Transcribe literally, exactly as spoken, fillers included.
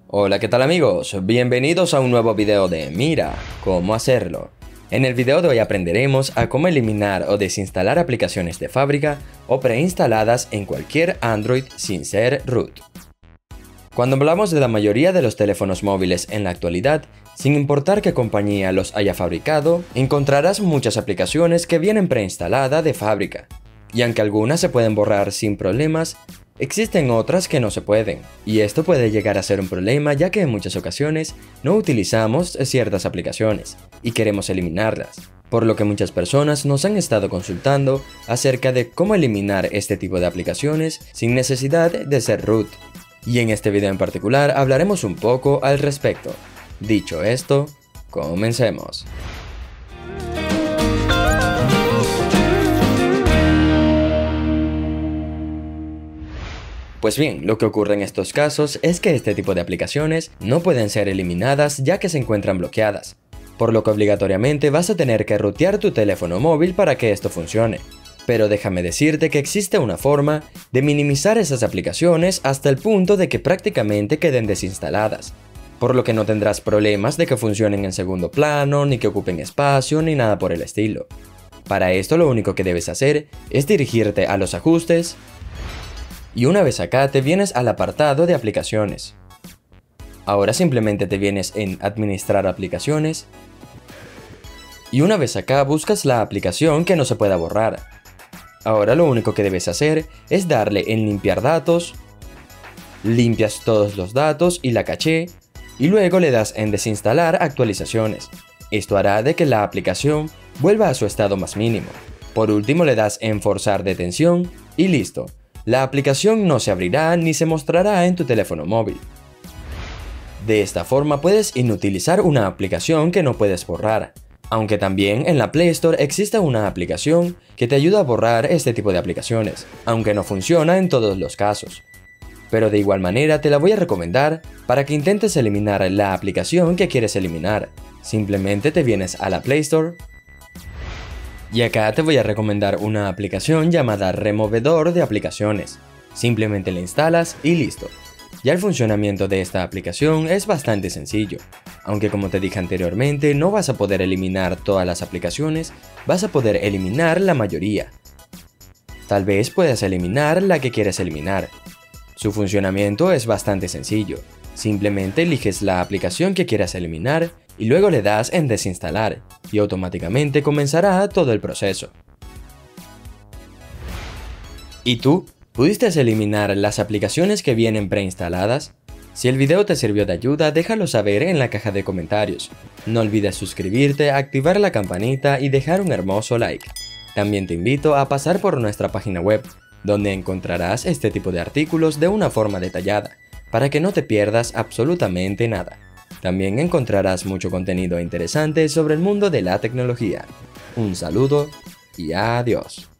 Hola, ¿qué tal amigos? Bienvenidos a un nuevo video de Mira cómo hacerlo. En el video de hoy aprenderemos a cómo eliminar o desinstalar aplicaciones de fábrica o preinstaladas en cualquier Android sin ser root. Cuando hablamos de la mayoría de los teléfonos móviles en la actualidad, sin importar qué compañía los haya fabricado, encontrarás muchas aplicaciones que vienen preinstaladas de fábrica. Y aunque algunas se pueden borrar sin problemas, existen otras que no se pueden, y esto puede llegar a ser un problema ya que en muchas ocasiones no utilizamos ciertas aplicaciones y queremos eliminarlas, por lo que muchas personas nos han estado consultando acerca de cómo eliminar este tipo de aplicaciones sin necesidad de ser root. Y en este video en particular hablaremos un poco al respecto. Dicho esto, comencemos. Pues bien, lo que ocurre en estos casos es que este tipo de aplicaciones no pueden ser eliminadas ya que se encuentran bloqueadas, por lo que obligatoriamente vas a tener que rootear tu teléfono móvil para que esto funcione. Pero déjame decirte que existe una forma de minimizar esas aplicaciones hasta el punto de que prácticamente queden desinstaladas, por lo que no tendrás problemas de que funcionen en segundo plano, ni que ocupen espacio, ni nada por el estilo. Para esto lo único que debes hacer es dirigirte a los ajustes, y una vez acá te vienes al apartado de aplicaciones. Ahora simplemente te vienes en administrar aplicaciones, y una vez acá buscas la aplicación que no se pueda borrar. Ahora lo único que debes hacer es darle en limpiar datos, limpias todos los datos y la caché, y luego le das en desinstalar actualizaciones. Esto hará de que la aplicación vuelva a su estado más mínimo. Por último le das en forzar detención y listo. La aplicación no se abrirá ni se mostrará en tu teléfono móvil. De esta forma puedes inutilizar una aplicación que no puedes borrar, aunque también en la Play Store existe una aplicación que te ayuda a borrar este tipo de aplicaciones, aunque no funciona en todos los casos. Pero de igual manera te la voy a recomendar para que intentes eliminar la aplicación que quieres eliminar. Simplemente te vienes a la Play Store, y acá te voy a recomendar una aplicación llamada Removedor de Aplicaciones. Simplemente la instalas y listo. Ya el funcionamiento de esta aplicación es bastante sencillo, aunque como te dije anteriormente no vas a poder eliminar todas las aplicaciones, vas a poder eliminar la mayoría. Tal vez puedas eliminar la que quieres eliminar. Su funcionamiento es bastante sencillo, simplemente eliges la aplicación que quieras eliminar y luego le das en desinstalar, y automáticamente comenzará todo el proceso. ¿Y tú? ¿Pudiste eliminar las aplicaciones que vienen preinstaladas? Si el video te sirvió de ayuda, déjalo saber en la caja de comentarios. No olvides suscribirte, activar la campanita y dejar un hermoso like. También te invito a pasar por nuestra página web, donde encontrarás este tipo de artículos de una forma detallada, para que no te pierdas absolutamente nada. También encontrarás mucho contenido interesante sobre el mundo de la tecnología. Un saludo y adiós.